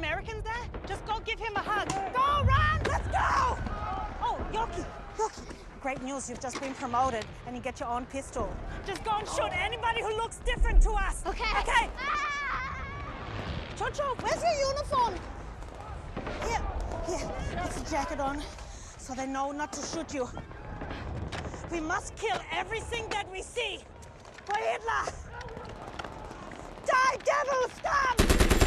Americans there? Just go give him a hug. Go, run! Let's go! Oh, Yoki. Great news, you've just been promoted and you get your own pistol. Just go and shoot anybody who looks different to us. Okay. Okay. Ah! Jojo, where's your uniform? Here, put the jacket on so they know not to shoot you. We must kill everything that we see. For Hitler! Die, devil, scum!